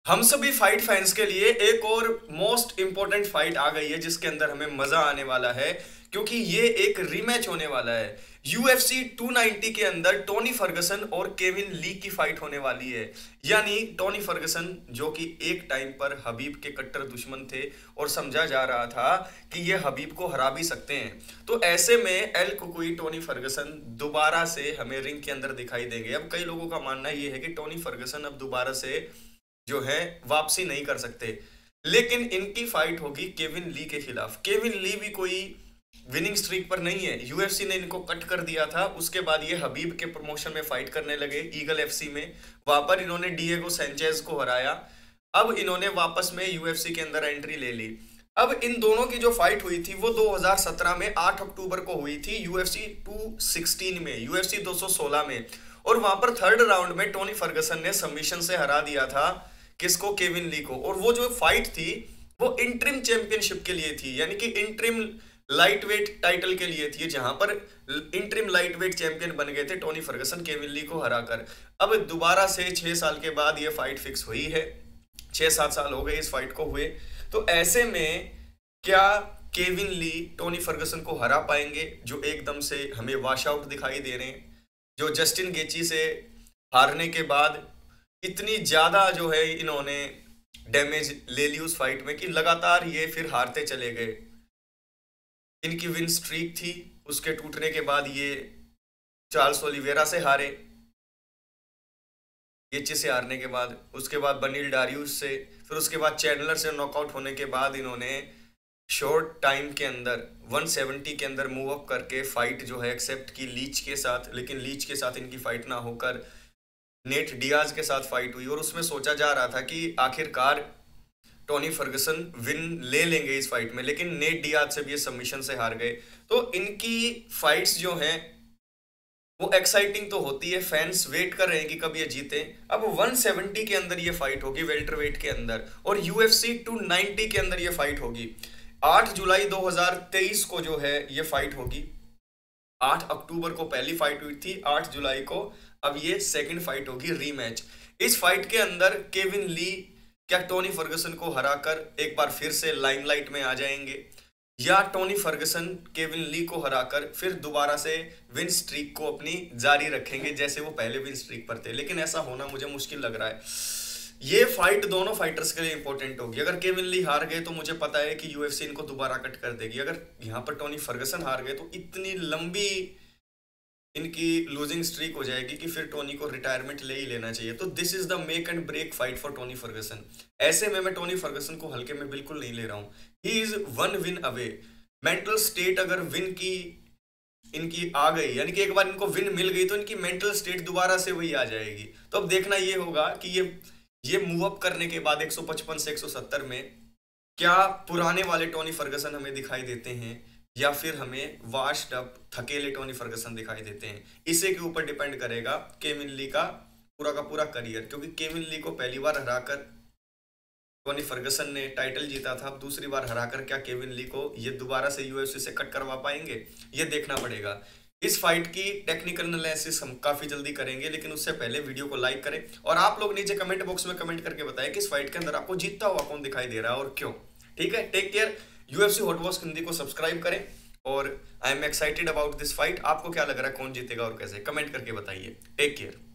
हम सभी fight fans के लिए एक और मोस्ट इंपॉर्टेंट फाइट आ गई है जिसके अंदर हमें मजा आने वाला है, क्योंकि ये एक रीमैच होने वाला है। यूएफसी 290 के अंदर टोनी फर्गसन और केविन ली की फाइट होने वाली है। यानी टोनी फर्गसन जो कि एक टाइम पर हबीब के कट्टर दुश्मन थे और समझा जा रहा था कि ये हबीब को हरा भी सकते हैं, तो ऐसे में एल कुकुई टोनी फर्गसन दोबारा से हमें रिंग के अंदर दिखाई देंगे। अब कई लोगों का मानना ये है कि टोनी फर्गसन अब दोबारा से जो है वापसी नहीं कर सकते, लेकिन इनकी फाइट होगी केविन ली के खिलाफ। केविन ली भी कोई विनिंग स्ट्रीक पर नहीं है, यूएफसी ने इनको कट कर दिया था। उसके बाद ये हबीब के प्रमोशन में फाइट करने लगे ईगल एफसी में, वहां पर इन्होंने डिएगो सैंचेज को हराया। अब इन्होंने वापस में यूएफसी के अंदर एंट्री ले ली। अब इन दोनों की जो फाइट हुई थी वो 2017 में 8 अक्टूबर को हुई थी यूएफसी 216 में, यूएफसी 216 में। और वहां पर थर्ड राउंड में टोनी फर्गसन ने सबमिशन से हरा दिया था किसको, केविन ली को। और वो जो फाइट थी वो इंटरिम चैंपियनशिप के लिए थी, यानी कि इंटरिम लाइट वेट टाइटल के लिए थी, जहां पर इंटरिम लाइट वेट चैंपियन बन गए थे टोनी फर्गसन केविन ली को हराकर। अब दोबारा से 6 साल के बाद ये फाइट फिक्स हुई है। 6-7 साल हो गए इस फाइट को हुए, तो ऐसे में क्या केविन ली टोनी फर्गसन को हरा पाएंगे, जो एकदम से हमें वॉश आउट दिखाई दे रहे हैं, जो जस्टिन गेची से हारने के बाद इतनी ज्यादा जो है इन्होंने डैमेज ले ली उस फाइट में कि लगातार ये फिर हारते चले गए। इनकी विन स्ट्रीक थी, उसके टूटने के बाद ये चार्ल्स ओलिवेरा से हारे, गेची से हारने के बाद, उसके बाद बनील डारियस से, फिर उसके बाद चैंडलर से नॉकआउट होने के बाद इन्होंने शॉर्ट टाइम के अंदर 170 के अंदर मूव अप करके फाइट जो है एक्सेप्ट की लीच के साथ। लेकिन लीच के साथ इनकी फाइट ना होकर नेट डियाज के साथ फाइट हुई, और उसमें सोचा जा रहा था कि आखिरकार टोनी फर्गसन विन ले लेंगे इस फाइट में, लेकिन नेट डियाज से भी ये सबमिशन से हार गए। तो इनकी फाइट्स जो हैं वो एक्साइटिंग तो होती है, फैंस वेट कर रहे हैं कि कब ये जीते। अब 170 के अंदर ये फाइट होगी वेल्टरवेट के अंदर, और यूएफसी 290 के अंदर ये फाइट होगी। 8 जुलाई 2023 को जो है ये फाइट होगी। 8 अक्टूबर को पहली फाइट हुई थी, 8 जुलाई को अब ये सेकंड फाइट होगी, रीमैच। इस फाइट के अंदर केविन ली क्या टोनी फर्गसन को हराकर एक बार फिर से लाइमलाइट में आ जाएंगे, या टोनी फर्गसन केविन ली को हराकर फिर दोबारा से विन स्ट्रीक को अपनी जारी रखेंगे जैसे वो पहले विन स्ट्रीक पर थे। लेकिन ऐसा होना मुझे मुश्किल लग रहा है। ये फाइट दोनों फाइटर्स के लिए इंपॉर्टेंट होगी। अगर केविन ली हार गए तो मुझे पता है कि यूएफसी इनको दोबारा कट कर देगी। अगर यहाँ पर टोनी फर्गसन हार गए तो इतनी लंबी इनकी लूजिंग स्ट्रीक हो जाएगी कि फिर टोनी को रिटायरमेंट ले ही लेना चाहिए। तो this is the make and break fight for Tony Ferguson. ऐसे में मैं टोनी फर्गसन को हल्के में बिल्कुल नहीं ले रहा हूं। He is 1 win away. Mental state अगर विन की इनकी आ गई, यानी कि एक बार इनको विन मिल गई, तो इनकी मेंटल स्टेट दोबारा से वही आ जाएगी। तो अब देखना ये होगा कि ये मूव अप करने के बाद 155 से 170 में क्या पुराने वाले टोनी फर्गसन हमें दिखाई देते हैं, या फिर हमें वाश्ड अप थकेले टोनी फर्गसन दिखाई देते हैं। इसी के ऊपर डिपेंड करेगा केविन ली का पूरा करियर, क्योंकि केविन ली को पहली बार हराकर टोनी फर्गसन ने टाइटल जीता था। अब दूसरी बार हराकर क्या केविन ली को ये दोबारा से यूएफसी से कट करवा पाएंगे, ये देखना पड़ेगा। इस फाइट की टेक्निकल एनालिसिस हम काफी जल्दी करेंगे, लेकिन उससे पहले वीडियो को लाइक करें और आप लोग नीचे कमेंट बॉक्स में कमेंट करके बताएं कि इस फाइट के अंदर आपको जीतता हुआ कौन दिखाई दे रहा है और क्यों। ठीक है, take care. UFC hot wash Hindi को सब्सक्राइब करें, और I am excited about this fight. आपको क्या लग रहा है, कौन जीतेगा और कैसे, कमेंट करके बताइए। Take care.